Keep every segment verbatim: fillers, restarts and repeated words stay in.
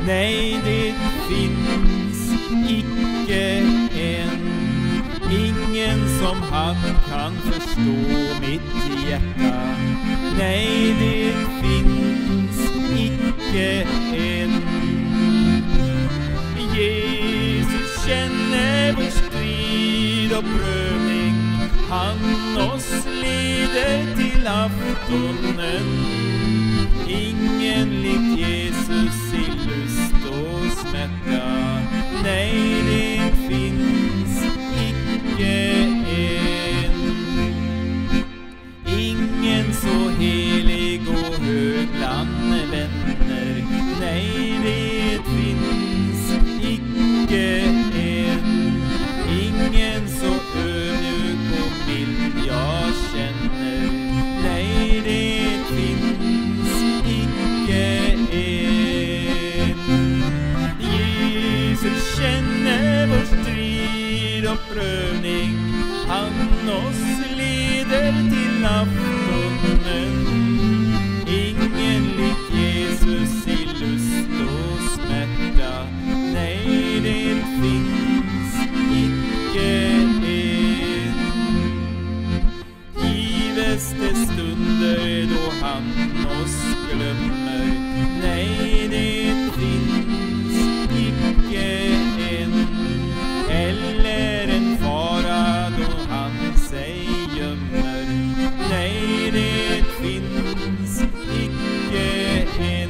Nej, det finns icke en, ingen som han kan förstå mitt hjärta. Nej, det finns icke en. Jesus känner vår strid och prövning. Han oss leder till aftonen. Ingen likt Jesus i lust och smärta. Nej, det finns icke en. Ingen så helig och hög bland vänner. Nej, det finns icke en. Ingen så ödmjuk och mild jag känner. Nej, det finns icke en. Jesus känner vår strid och prövning. Han oss leder till aftonen. Ingen lik Jesus i lust och smärta. Nej, det finns icke en. Gives det stunder då han oss glömmer. Nej, det finns icke en. Eller en fara då han sig gömmer. Nej, det finns icke en.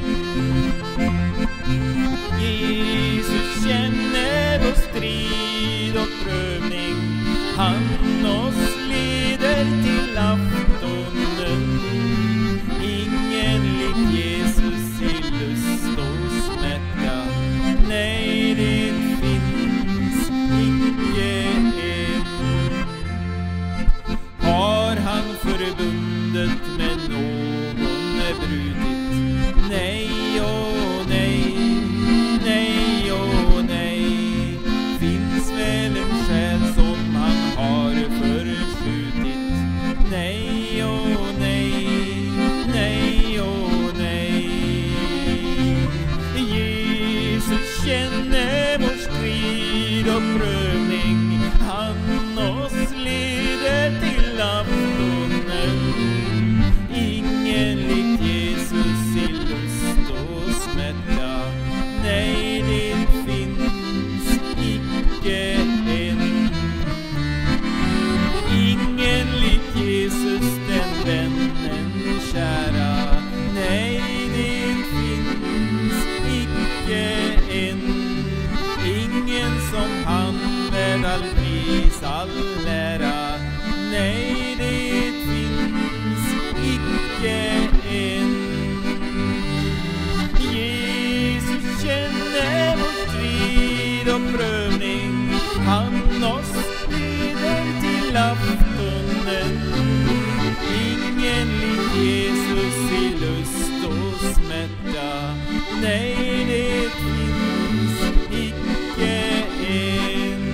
Jesus känner vår strid och prövning. Han oss leder till aftonen. Ingen lik Jesus i lust och smärta. Nej, det finns icke en. Har han förbundet med någon brutit? Nej och nej, nej och nej. Finns väl en själ som han har förskjutit? Nej och nej, nej och nej. Jesus känner vår strid och prövning. Han oss leder till aftonen. Ingen lik Jesus i lust och smärta. Nej, det finns icke en. Ingen lik Jesus, den vännen kära. Nej, det finns icke en. Ingen som han värd all pris, all ära. Nej, det finns icke en. Jesus känner vår strid och prövning. Han oss leder till aftonen. Ingen lik Jesus i lust och smärta. Nej, det finns icke en.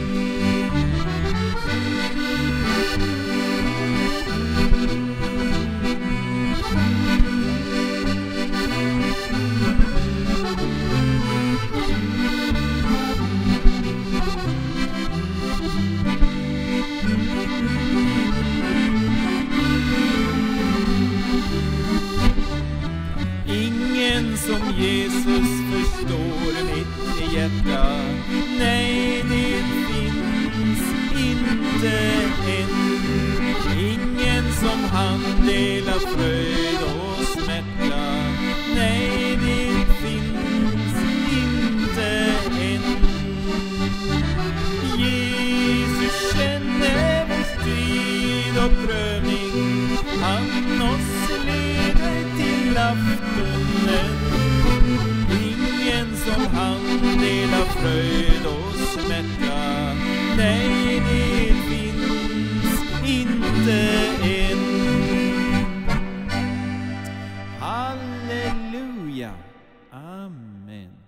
Ingen som Jesus förstår mitt hjärta. Nej, det finns inte en. Ingen som han delar fröjd och smärta. Nej, det finns inte en. Jesus känner vår strid och prövning. Han oss leder till aftonen. Ingen som han delar fröjd och smärta. Nej, det finns inte en. Halleluja. Amen.